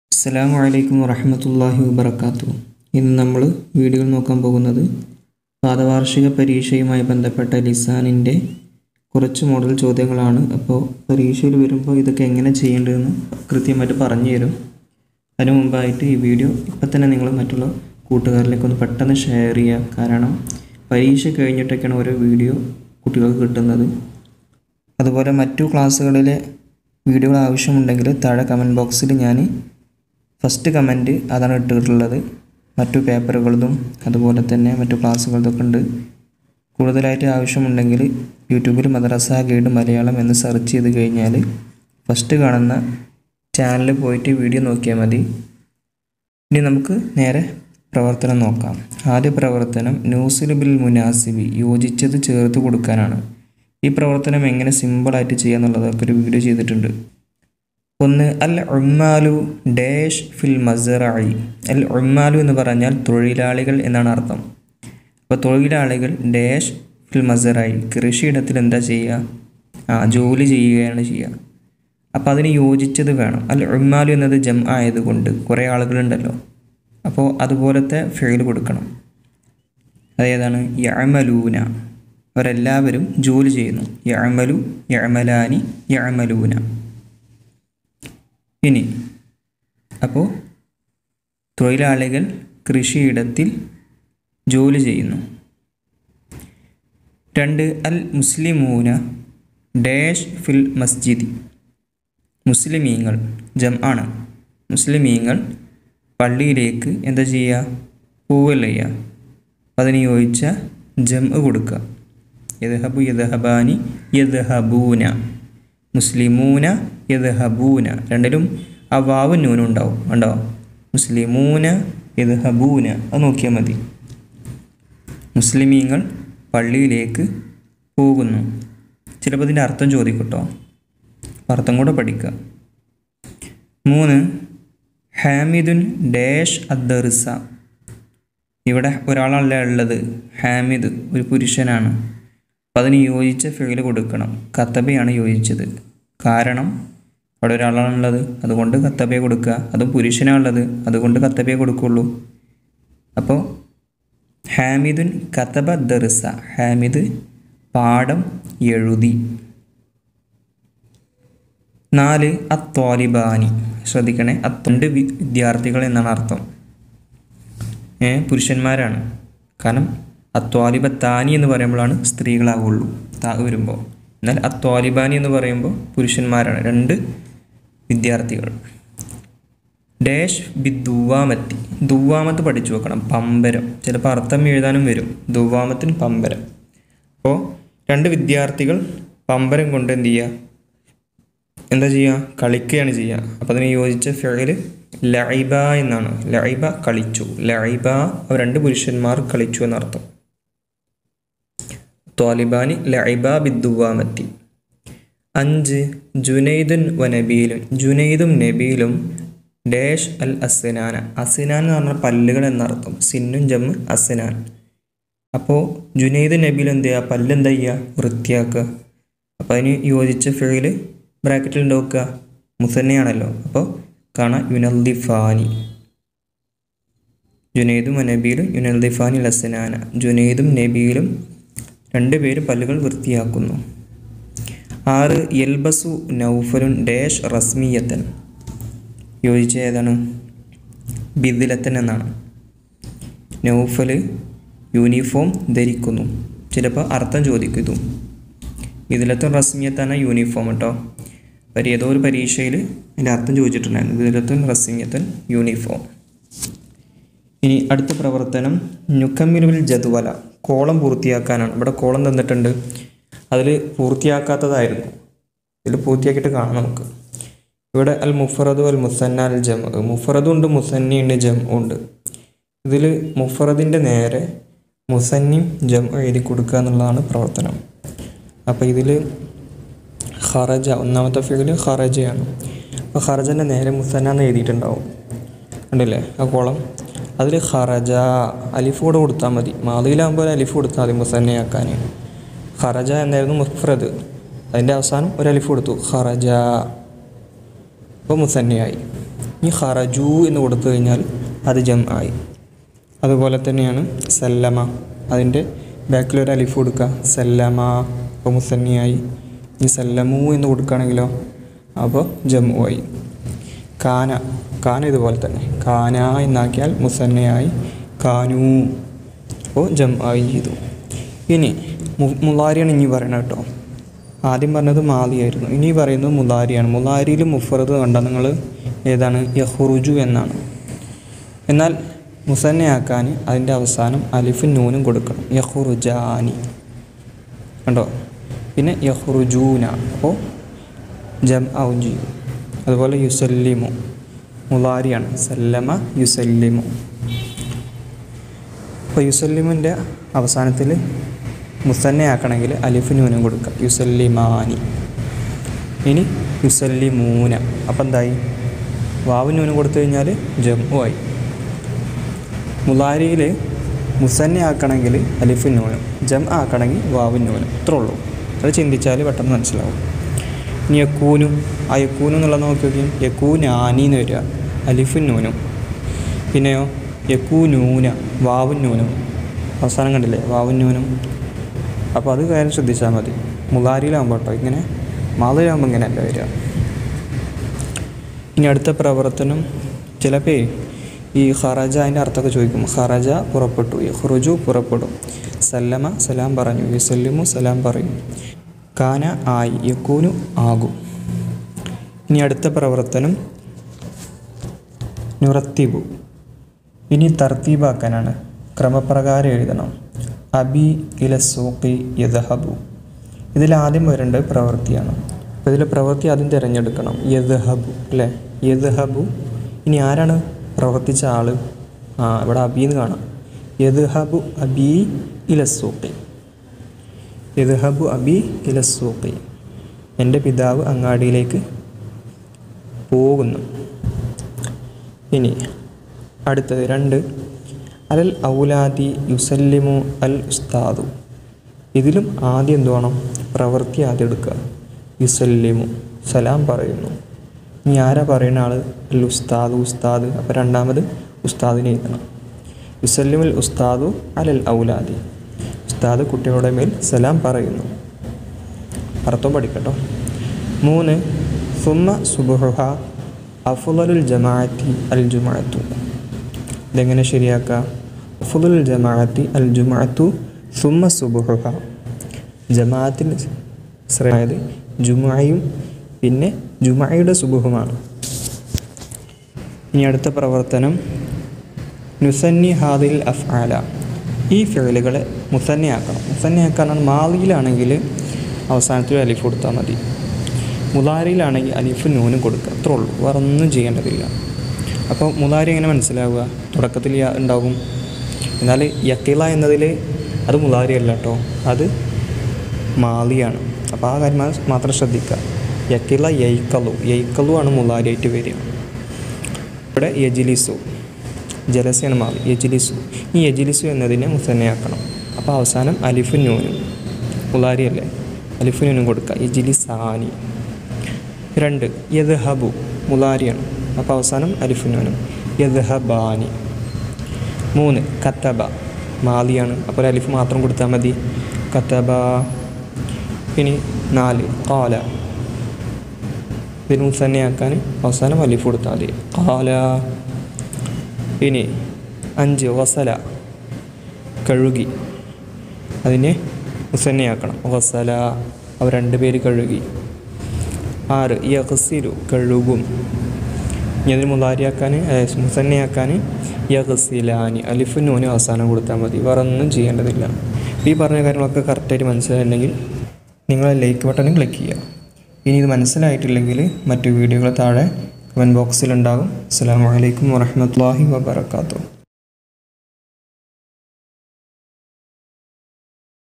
അസ്സലാമു അലൈക്കും വറഹ്മത്തുള്ളാഹി വബറകാതുഹു. ഇന്ന് നമ്മൾ വീഡിയോയിൽ നോക്കാൻ പോകുന്നത് പാദവാർഷിക പരീക്ഷയുമായി ബന്ധപ്പെട്ട ലിസാനിൻ്റെ കുറച്ച് മോഡൽ ചോദ്യങ്ങളാണ്. അപ്പോൾ പരീക്ഷയിൽ വരുമ്പോൾ ഇതൊക്കെ എങ്ങനെ ചെയ്യേണ്ടതെന്ന് കൃത്യമായിട്ട് പറഞ്ഞു തരും. അതിനു മുമ്പായിട്ട് ഈ വീഡിയോ ഇപ്പം തന്നെ നിങ്ങൾ മറ്റുള്ള കൂട്ടുകാരിലേക്കൊന്ന് പെട്ടെന്ന് ഷെയർ ചെയ്യുക. കാരണം പരീക്ഷ കഴിഞ്ഞിട്ടൊക്കെയാണ് ഓരോ വീഡിയോ കുട്ടികൾക്ക് കിട്ടുന്നത്. അതുപോലെ മറ്റു ക്ലാസ്സുകളിലെ വീഡിയോകൾ ആവശ്യമുണ്ടെങ്കിൽ താഴെ കമൻറ്റ് ബോക്സിൽ ഞാൻ ഫസ്റ്റ് കമൻറ്റ് അതാണ് ഇട്ടിട്ടുള്ളത്. മറ്റു പേപ്പറുകളതും അതുപോലെ തന്നെ മറ്റു ക്ലാസ്സുകളതൊക്കെ ഉണ്ട്. കൂടുതലായിട്ട് ആവശ്യമുണ്ടെങ്കിൽ യൂട്യൂബിൽ മദ്രസ ഗൈഡ് മലയാളം എന്ന് സെർച്ച് ചെയ്ത് കഴിഞ്ഞാൽ ഫസ്റ്റ് കാണുന്ന ചാനലിൽ പോയിട്ട് വീഡിയോ നോക്കിയാൽ മതി. ഇനി നമുക്ക് നേരെ പ്രവർത്തനം നോക്കാം. ആദ്യ പ്രവർത്തനം നൂസിൽ ബിൽ മുനാസിബി, യോജിച്ചത് ചേർത്ത് കൊടുക്കാനാണ്. ഈ പ്രവർത്തനം എങ്ങനെ സിമ്പിളായിട്ട് ചെയ്യാന്നുള്ളതൊക്കെ ഒരു വീഡിയോ ചെയ്തിട്ടുണ്ട്. ഒന്ന്, അൽ ഉമ്മാലു ഡാഷ് ഫിൽ മസ്റഇ. അൽ ഉമ്മാലു എന്ന് പറഞ്ഞാൽ തൊഴിലാളികൾ എന്നാണ് അർത്ഥം. അപ്പോൾ തൊഴിലാളികൾ ഡാഷ് ഫിൽ മസ്റഇ, കൃഷിയിടത്തിൽ എന്താ ചെയ്യുക? ജോലി ചെയ്യുകയാണ് ചെയ്യുക. അപ്പോൾ അതിന് യോജിച്ചത് വേണം. അൽ ഉമ്മാലു എന്നത് ജം ആയതുകൊണ്ട് കുറേ ആളുകളുണ്ടല്ലോ, അപ്പോൾ അതുപോലത്തെ ഫെയിൽ കൊടുക്കണം. അതേതാണ്? യഅമലൂന, അവരെല്ലാവരും ജോലി ചെയ്യുന്നു. യഅമലു, യഅമലാനി, യഅമലൂന. ഇനി അപ്പോൾ തൊഴിലാളികൾ കൃഷിയിടത്തിൽ ജോലി ചെയ്യുന്നു. രണ്ട്, അൽ മുസ്ലിമൂന ഡാഷ് ഫിൽ മസ്ജിദി. മുസ്ലിമീങ്ങൾ ജം ആണ്. മുസ്ലിമീങ്ങൾ പള്ളിയിലേക്ക് എന്താ ചെയ്യുക? പോവല്ല ചെയ്യുക. അതിന് യോജിച്ച ജം കൊടുക്കുക. യദ്ഹബു, യദ്ഹബാനി, യദ്ഹബൂന. മുസ്ലിമൂന, യദ്ഹബൂന, രണ്ടിലും ആ വാവ് നൂനും ഉണ്ടാവും. ഉണ്ടോ? മുസ്ലിമൂന, യദ്ഹബൂന, അത് നോക്കിയാൽ മതി. മുസ്ലിമീങ്ങൾ പള്ളിയിലേക്ക് പോകുന്നു. ചിലപ്പോൾ ഇതിൻ്റെ അർത്ഥം ചോദിക്കട്ടോ, അർത്ഥം കൂടെ പഠിക്കുക. മൂന്ന്, ഹാമിദുൻ ഡാഷ് അദ്ദർസ. ഇവിടെ ഒരാളല്ല ഉള്ളത്, ഹാമിദ് ഒരു പുരുഷനാണ്. അപ്പോൾ അതിന് യോജിച്ച ഫെയിൽ കൊടുക്കണം. കത്തബയാണ് യോജിച്ചത്. കാരണം അവിടെ ഒരാളാണുള്ളത്, അതുകൊണ്ട് കത്തബയെ കൊടുക്കുക. അത് പുരുഷനാണുള്ളത്, അതുകൊണ്ട് കത്തബയെ കൊടുക്കുള്ളൂ. അപ്പോൾ ഹാമിദുൻ കത്തബ ദർസ, ഹാമിദ് പാഠം എഴുതി. നാല്, അത്വാലിബാനി. ശ്രദ്ധിക്കണേ, രണ്ട് വിദ്യാർത്ഥികൾ എന്നാണ് അർത്ഥം. പുരുഷന്മാരാണ്. കാരണം അത്വാലിബത്താനി എന്ന് പറയുമ്പോഴാണ് സ്ത്രീകളാവുള്ളൂ വരുമ്പോൾ. എന്നാൽ അത്വാലിബാനി എന്ന് പറയുമ്പോൾ പുരുഷന്മാരാണ്, രണ്ട് വിദ്യാർത്ഥികൾ. Dash B ദുവാമത്തി. ദുവാമത്ത് പഠിച്ചു വെക്കണം, പമ്പരം. ചിലപ്പോൾ അർത്ഥം എഴുതാനും വരും. ദുവാമത്തിന് പമ്പരം. അപ്പോൾ രണ്ട് വിദ്യാർത്ഥികൾ പമ്പരം കൊണ്ട് എന്ത് ചെയ്യുക? എന്താ ചെയ്യുക? കളിക്കുകയാണ് ചെയ്യുക. അപ്പോൾ അതിന് യോജിച്ച ഫിഅൽ ലഇബ എന്നാണ്. ലഇബ കളിച്ചു. ലഇബ രണ്ട് പുരുഷന്മാർ കളിച്ചു എന്നർത്ഥം. ത്വാലിബാനി ലഇബ ബിദ്ദുവാമത്തി. അഞ്ച്, ജുനൈദുൻ വ നബീലുൻ. ജുനൈദും നബീലും ഡാഷ് അൽ അസ്നാന. അസ്നാൻ എന്ന് പറഞ്ഞാൽ പല്ലുകൾ എന്നർത്ഥം. സിന്നും ജമ്മ് അസ്നാൻ. അപ്പോൾ ജുനൈദ് നബീലും എന്ത് ചെയ്യുക? പല്ല് എന്താ ചെയ്യുക? വൃത്തിയാക്കുക. അപ്പോൾ അതിന് യോജിച്ച ഫിഅൽ ബ്രാക്കറ്റിൽ ഉണ്ടാക്കുക. മുസന്നയാണല്ലോ, അപ്പോൾ കാണാം യുനൽദിഫാനി. ജുനൈദും നബീലും യുനൽദിഫാനി ലസ്നാന. ജുനൈദും നബീലും രണ്ടുപേരും പല്ലുകൾ വൃത്തിയാക്കുന്നു. ആറ്, യൽബസു നൗഫലുൻ ഡാഷ് റസ്മിയത്തൻ. യോജിച്ച ഏതാണ്? ബിദ്ലത്തൻ എന്നാണ്. നൗഫൽ യൂണിഫോം ധരിക്കുന്നു. ചിലപ്പോൾ അർത്ഥം ചോദിക്കും ഇതും. ബിദ്ലത്തുൻ റസ്മിയത്താണ് യൂണിഫോം കേട്ടോ. ഏതോ ഒരു പരീക്ഷയിൽ അതിൻ്റെ അർത്ഥം ചോദിച്ചിട്ടുണ്ടായിരുന്നു. ബിദ്ലത്തുൻ റസ്മിയത്തൻ യൂണിഫോം. ഇനി അടുത്ത പ്രവർത്തനം നുക്കമ്മിലുൽ ജദ്വല, കോളം പൂർത്തിയാക്കാനാണ്. ഇവിടെ കോളം തന്നിട്ടുണ്ട്, അതിൽ പൂർത്തിയാക്കാത്തതായിരുന്നു. ഇതിൽ പൂർത്തിയാക്കിയിട്ട് കാണാം നമുക്ക്. ഇവിടെ അൽ മുഫറദു അൽ മുസന്ന അൽ ജം. മുഫറദും ഉണ്ട്, മുസന്നിയുണ്ട്, ജം ഉണ്ട്. ഇതിൽ മുഫറദിൻ്റെ നേരെ മുസന്നിയും ജം എഴുതി കൊടുക്കുക എന്നുള്ളതാണ് പ്രവർത്തനം. അപ്പോൾ ഇതിൽ ഖറജ, ഒന്നാമത്തെ ഫിഅൽ ഖറജയാണ്. അപ്പോൾ ഖറജൻ്റെ നേരെ മുസന്ന എന്ന് എഴുതിയിട്ടുണ്ടാവും, കണ്ടില്ലേ ആ കോളം? അതിൽ ഖറജ അലിഫ് കൂടെ കൊടുത്താൽ മതി. മാദിയിലാകുമ്പോൾ അലിഫ് കൊടുത്താൽ മതി മുസന്നയാക്കാൻ. ഖറജ എന്നായിരുന്നു മുഫ്രദ്, അതിൻ്റെ അവസാനം ഒരു അലിഫ് കൊടുത്തു, ഖറജ. അപ്പോൾ മുസന്നയായി. ഈ ഖറജു എന്ന് കൊടുത്തു കഴിഞ്ഞാൽ അത് ജം ആയി. അതുപോലെ തന്നെയാണ് സല്ലമ, അതിൻ്റെ ബാക്കിലൊരു അലിഫ് കൊടുക്കുക, സല്ലമ, അപ്പോൾ മുസന്നിയായി. ഈ സല്ലമു എന്ന് കൊടുക്കുകയാണെങ്കിലോ അപ്പോൾ ജമ്മു ആയി. കാന, കാന ഇതുപോലെ തന്നെ കാന എന്നാക്കിയാൽ മുസന്നയായി, കാനു, അപ്പോൾ ജം ആയി ചെയ്തു. ഇനി മുലാരിയാണ് ഇനി പറയണം കേട്ടോ. ആദ്യം പറഞ്ഞത് മാലിയായിരുന്നു, ഇനി പറയുന്നത് മുലാരിയാണ്. മുലാരിയിൽ മുഫറദ് കണ്ട നിങ്ങൾ ഏതാണ്? യഖ്റുജു എന്നാണ്. എന്നാൽ മുസന്നയാക്കാൻ അതിൻ്റെ അവസാനം അലിഫും നൂനും കൊടുക്കണം, യഖ്റുജാനി കണ്ടോ. പിന്നെ യഖ്റുജൂന, അപ്പോൾ ജം ആവും ചെയ്യും. അതുപോലെ യുസല്ലിമു മുലാരിയാണ്, സല്ലമ യുസല്ലിമു. അപ്പോൾ യുസല്ലിമിൻ്റെ അവസാനത്തിൽ മുസന്നയാക്കണമെങ്കിൽ അലിഫ് നൂനും കൊടുക്കുക, യുസല്ലിമാനി. ഇനി യുസല്ലിമൂന, അപ്പം എന്തായി? വാവും നൂനും കൊടുത്തു കഴിഞ്ഞാൽ ജമ്മു ആയി. മുലാരിയിൽ മുസന്നയാക്കണമെങ്കിൽ അലിഫ് നൂനും, ജം ആക്കണമെങ്കിൽ വാവും നൂനും, ഇത്രേ ഉള്ളൂ. അത് ചിന്തിച്ചാൽ പെട്ടെന്ന് മനസ്സിലാവും. ഇനി യക്കൂനു, ആ യക്കൂനു എന്നുള്ളത് നോക്കി നോക്കിയും യക്കൂനാനി എന്ന് വരിക, അലിഫുൻ നൂനും. പിന്നെയോ യക്കൂനൂന, വാവും നൂനും, അവസാനം കണ്ടില്ലേ വാവും നൂനും. അപ്പോൾ അത് കാര്യം ശ്രദ്ധിച്ചാൽ മതി. മുലാരിയിലാകുമ്പോൾ കേട്ടോ, ഇങ്ങനെ മാലിയിലാകുമ്പോൾ ഇങ്ങനെയല്ല വരിക. ഇനി അടുത്ത പ്രവർത്തനം, ചിലപ്പോൾ ഈ ഖറജ അതിൻ്റെ അർത്ഥമൊക്കെ ചോദിക്കും. ഖറജ പുറപ്പെട്ടു, യഖ്റുജു പുറപ്പെടും, സല്ലമ സലാം പറഞ്ഞു, യുസല്ലിമു സലാം പറയും, കാന ആയി, യക്കൂനു ആകും. ഇനി അടുത്ത പ്രവർത്തനം നുറത്തിബു. ഇനി തർത്തീബാക്കാനാണ്, ക്രമപ്രകാരം എഴുതണം. അബി ഇല സൂഖി യദ്ഹബു, ഇതിലാദ്യം വരേണ്ടത് പ്രവൃത്തിയാണ്. അപ്പോൾ ഇതിൽ പ്രവൃത്തി ആദ്യം തിരഞ്ഞെടുക്കണം, യദ്ഹബു അല്ലേ, യദ്ഹബു. ഇനി ആരാണ് പ്രവർത്തിച്ച ആൾ? ഇവിടെ അബീന്ന് കാണാം. യദ്ഹബു അബി ഇല സൂഖി, യദ്ഹബു അബി ഇല സൂഖി, എൻ്റെ പിതാവ് അങ്ങാടിയിലേക്ക് പോകുന്നു. ഇനി അടുത്തത് 2, അലൽ ഔലാദി യുസല്ലിമു അൽ ഉസ്താദു. ഇതിലും ആദ്യം എന്ത് വേണം? പ്രവൃത്തി ആദ്യം എടുക്കുക, യുസല്ലിമു സലാം പറയുന്നു. ഇനി ആരാ പറയുന്ന ആൾ? അൽ ഉസ്താദു, ഉസ്താദ്. അപ്പോൾ രണ്ടാമത് ഉസ്താദിനെ എഴുതണം, യുസല്ലിമുൽ ഉസ്താദു അലൽ ഔലാദി, ഉസ്താദ് കുട്ടികളുടെ മേൽ സലാം പറയുന്നു. അർത്ഥം പഠിക്കട്ടോ. 3, സുമ്മ സുബ്ഹുഹ അഫ്ളലുൽ ജമാഅത്തി അൽ ജുമുഅത്തു. ഇതെങ്ങനെ ശരിയാക്കുക? അഫ്ളലുൽ ജമാഅത്തി അൽ ജുമുഅത്തു സുമ്മ സുബ്ഹുഹ, ജമാഅത്തിൽ ശ്രേഷ്ഠമായത് ജുമുഅയും പിന്നെ ജുമുഅയുടെ സുബ്ഹുമാണ്. ഇനി അടുത്ത പ്രവർത്തനം നുസന്നി ഹാദിൽ അഫ്ആല. ഈ ഫിഅലുകളെ മുസന്നയാക്കണം. മുസന്നയാക്കാനാണ്. മാളിയിലാണെങ്കിൽ അവസാനത്തിൽ അലിഫ് കൊടുത്താൽ മതി, മുലാരിയിലാണെങ്കിൽ അലിഫ് നൂനും കൊടുക്കുക, അത്രേ ഉള്ളൂ, വേറെ ഒന്നും ചെയ്യേണ്ടതില്ല. അപ്പോൾ മുലാരി എങ്ങനെ മനസ്സിലാവുക? തുടക്കത്തിൽ ഉണ്ടാകും. എന്നാൽ യക്കില എന്നതിൽ അത് മുലാരി അല്ല കേട്ടോ, അത് മാലിയാണ്. അപ്പോൾ ആ കാര്യം മാത്രം ശ്രദ്ധിക്കുക. യക്കില യൈക്കലു, യൈക്കലു ആണ് മുലാരിയായിട്ട് വരിക. ഇവിടെ യജിലിസു, ജലസയാണ് മാലി, യജിലിസു. ഈ യജിലിസു എന്നതിനെ മുസന്നയാക്കണം. അപ്പോൾ അവസാനം അലിഫ് നൂനും, മുലാരി അല്ലേ, അലിഫ് നൂനും കൊടുക്കുക, യജിലിസാനി. 2, യദ്ഹബു മുലാരിയാണ്. അപ്പോൾ അവസാനം അലിഫ് നൂനും, യദ്ഹബാനി. 3, കത്തബ മാലിയാണ്. അപ്പോൾ അലിഫ് മാത്രം കൊടുത്താൽ മതി, കത്തബ. ഇനി 4, ഖാല. ഇതിന് മുസന്നയാക്കാൻ അവസാനം അലിഫ് കൊടുത്താൽ മതി, ഖാല. ഇനി 5, വസല കഴുകി, അതിനെ മുസന്നയാക്കണം, വസല. അവർ 2 പേര് കഴുകി. 6, യഗ്സിലു കഴുകും. ഇനി അതിന് മുലാരിയാക്കാൻ മുസന്നയാക്കാൻ യഗ്സിലാനി, അലിഫ് നൂന് അവസാനം കൊടുത്താൽ മതി, വേറെ ഒന്നും ചെയ്യേണ്ടതില്ല. ഈ പറഞ്ഞ കാര്യങ്ങളൊക്കെ കറക്റ്റായിട്ട് മനസ്സിലായിട്ടുണ്ടെങ്കിൽ നിങ്ങൾ ലൈക്ക് ബട്ടൺ ക്ലിക്ക് ചെയ്യുക. ഇനി ഇത് മനസ്സിലായിട്ടില്ലെങ്കിൽ മറ്റു വീഡിയോകൾ താഴെ കമൻറ്റ് ബോക്സിലുണ്ടാകും. അസ്സലാമു അലൈക്കും വറഹ്മത്തുള്ളാഹി വബറകാതുഹു.